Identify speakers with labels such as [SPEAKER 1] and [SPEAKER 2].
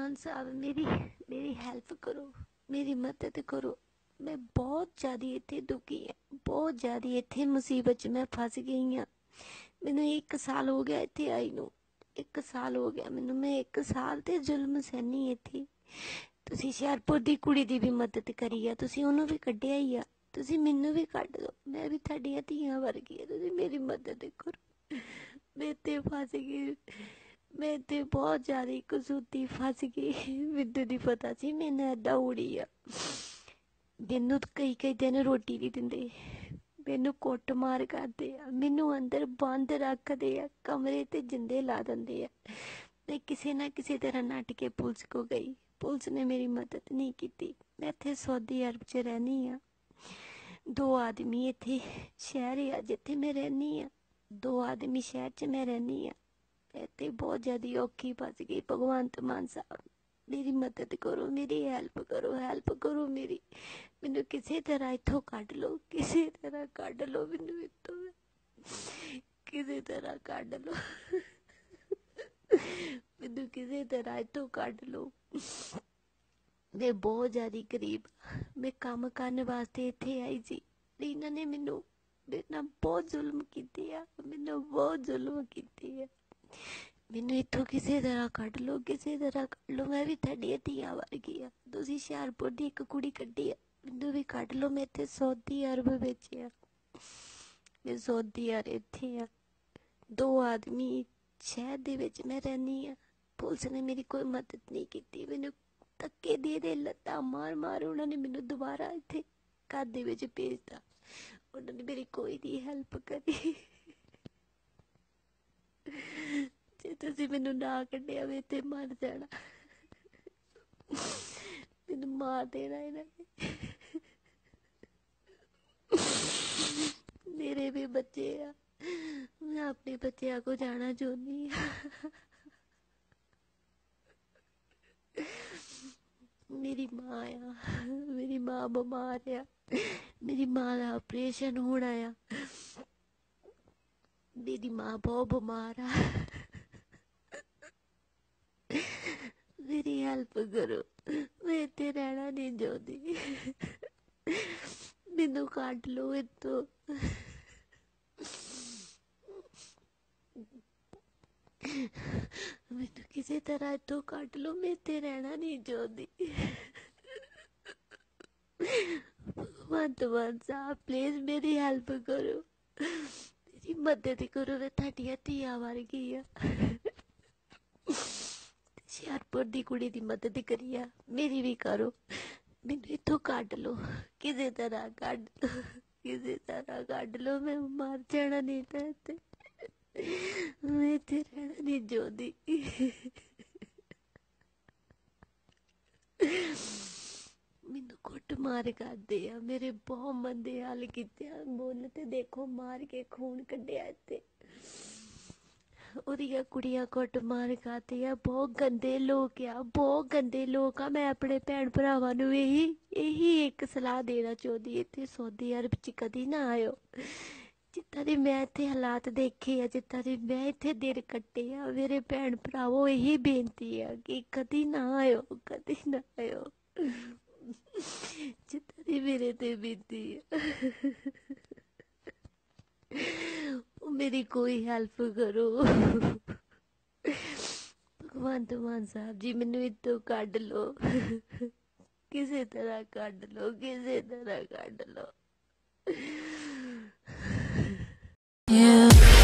[SPEAKER 1] मान साहब मेरी मेरी हेल्प करो, मेरी मदद करो। मैं बहुत ज़्यादा इत्थे दुखी हाँ, बहुत ज़्यादा इत्थे मुसीबत च मैं फस गई हाँ। मैनू 1 साल हो गया इत्थे आई नू, 1 साल हो गया मैनू। मैं 1 साल ते जुल्म सहनी इत्थे। तुसी हुशियारपुर दी कुड़ी दी भी मदद करी आ, तुसी ओनू भी कड्ढिया ही आ, तुसी मैनू भी कड्ढ दो, मैं भी तुहाडियां धीआं वर्गी आ, तुसी मेरी मदद करो। मैं इत्थे फस गई, मैं इत्थे बहुत ज़्यादा कसूती फस गई। मैनू नहीं पता सी मैनू ऐदा उड़ी आ। मैनू कई कई दिन रोटी नहीं दिंदे, मैनू कुट मार करदे आ, मैनू अंदर बंद रखदे आ, कमरे ते जिंदे ला दिंदे आ। मैं किसी ना किसी तरह नट के पुलिस को गई, पुलिस ने मेरी मदद नहीं की। मैं इत्थे सऊदी अरब च रहनी आ। 2 आदमी इत्थे शहर आ जित्थे मैं रहनी आ, 2 आदमी शहर च मैं रहनी आ। इत्थे बहुत ज़्यादा औखी फस गई। भगवंत मान साहब मेरी मदद करो, मेरी हेल्प करो, हेल्प करो मेरी। मैनू किसी तरह इत्थों कढ लो, किसी तरह कढ लो मैनू इत्थों, किसी तरह कढ लो। मैनू किसी तरह इत्थों कढ लो। मैं बहुत ज़्यादा गरीब, मैं काम करने वास्ते इत्थे आई सी। इन्हां ने मैनू मेरे नाल बहुत जुल्म कीते आ, मैनू बहुत जुल्म कीते आ। मैनू इत्थों किसी तरह कढ लो, किसी तरह कढ लो। मैं भी तुहाडियां धीआं वर्गी आ, तुसीं हुशियारपुर दी इक कुड़ी कड्ढी आ, मैनू भी कढ लो। मैं इत्थे सऊदी अरब विच आ, मैं सऊदी अरब इत्थे आ। 2 आदमी शहर दे विच मैं रहनी आ। पुलिस ने मेरी कोई मदद नहीं की। मैनू धक्के दे लत्तां मार मार उन्होंने मैनू दोबारा इत्थे घर दे विच भेजता। उन्होंने मेरी कोई नहीं हेल्प करी। जे तुसीं मैनू ना कड्ढिया मैं इत्थे मर जाना, मैनू मार देना इन्हां ने। मेरे भी बच्चे आ, मैं अपने बच्चों को जाना चाहनी आ। मेरी माँ आ, मेरी माँ बीमार आ, मेरी माँ का ऑपरेशन होना आ, मेरी माँ बहुत बीमार आ। मेरी हेल्प करो, मैं इत्थे रहना नहीं चाहती। मैनू कढ लो इत्थों, मैनू किसी तरह इत्थों कढ लो, मैं इत्थे रहना नहीं चाहती। भगवंत साहब प्लीज मेरी हेल्प करो, मेरी मदद करो। मैं तुहाडियां धीआं वर्गी आ। हुशियारपुर दी कुड़ी दी मदद करी आ, मेरी भी करो। मैनू इत्थों कढ लो, किसी तरह कढ लो, किसी तरह कढ लो। मैं मर जाना नहीं तां इत्थे, मैं इत्थे रहना नहीं चाहती। मैनू कुट मार करदे आ, मेरे बहुत मंदे हाल कीते आ। मुल्ल ते देखो मार के खून कड्ढिया इत्थे। ओदियां कुड़ियां कुट मार करदे आ, बहुत गंदे लोग आ, बहुत गंदे लोग आ। मैं अपने भैन भरावां नू यही एक सलाह देना चाहती, इत्थे सऊदी अरब च कदी ना आयो। जित्दां दे मैं इत्थे हालात देखे आ, जित्दां दे मैं इत्थे दिन कट्टे आ, मेरे भैन भरावो यही बेनती है कि कदी ना आयो, कदी ना आयो। जित्दां दी मेरे ते बीती है, मेरी कोई हेल्प करो। भगवंत मान साहब जी मैनू इत्थों कढ लो, किसी तरह कढ लो, किसी तरह कढ लो।
[SPEAKER 2] Yeah.